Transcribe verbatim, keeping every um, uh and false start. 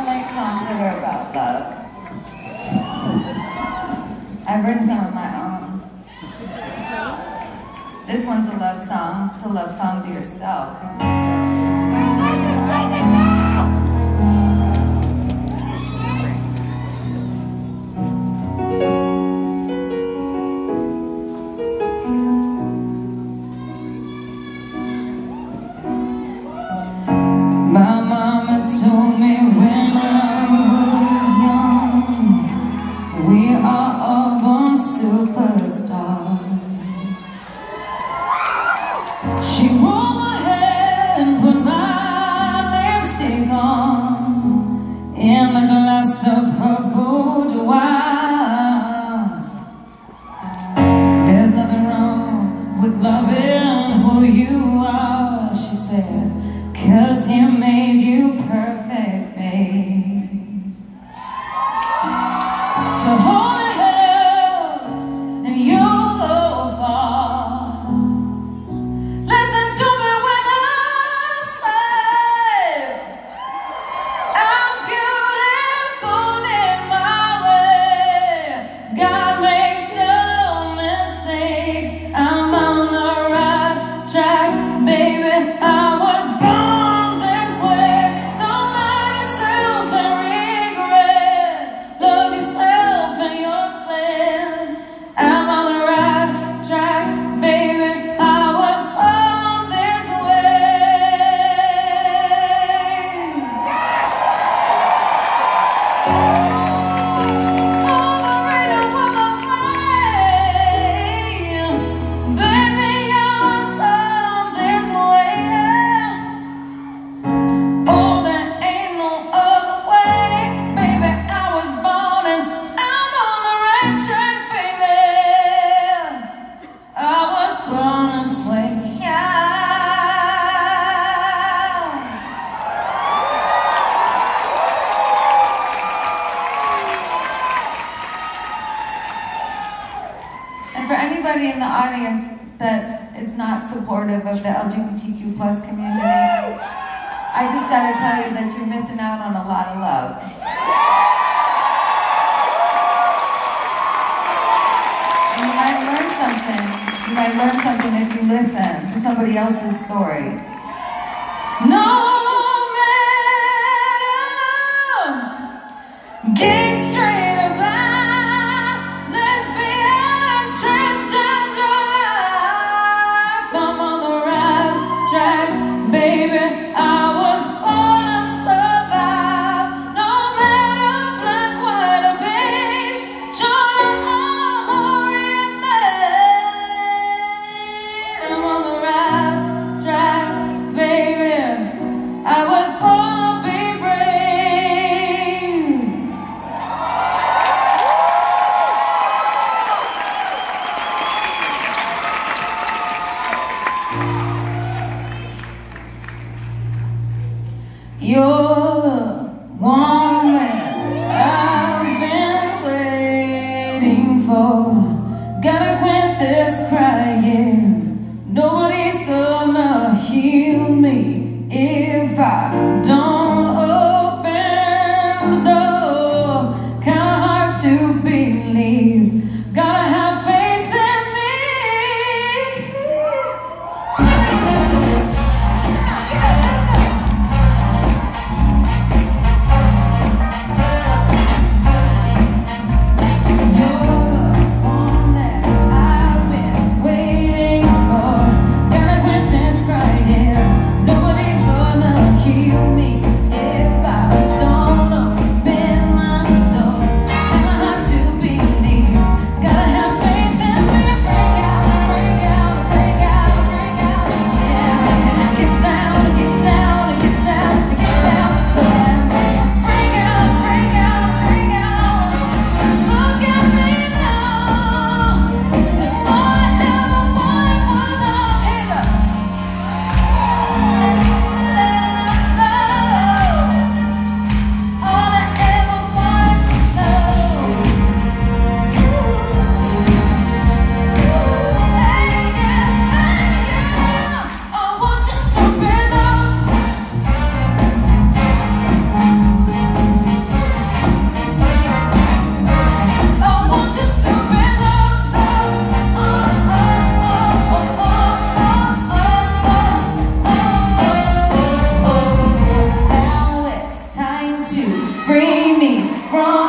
like songs that are about love. I've written some of my own. This one's a love song. It's a love song to yourself. My mama told me when I was young, we are all born superstars. She rolled my hair and put my lipstick on in the glass of her boudoir. There's nothing wrong with loving who you are, she said, 'cause he made you perfect, babe. So hold your head and you'll go far. Listen to me when I say I'm beautiful in my way. God makes no mistakes. I'm on the right track, baby. I was born this way. Don't lie to yourself and regret. Love yourself and your sin. I'm on the right track, baby. I was born this way. All the rain on the way, baby. I was born this way. Oh, there ain't no other way, baby. I was born and I'm on the right track, baby. I was born this way, yeah. And for anybody in the audience that is not supportive of the L G B T Q plus community, I just gotta tell you that you're missing out on a lot of love. And you might learn something. You might learn something if you listen to somebody else's story. No matter gay, straight, or bi, lesbian, transgender life, I'm on the right track, baby. I was born to survive. No matter black, white, or beige, Jordan or in maid, I'm on the right track, baby. I was born to be brave. You're the woman I've been waiting for. Gotta quit this crying. Nobody's gonna heal me if I don't open the door. Kinda hard to believe. Gotta have faith in me. from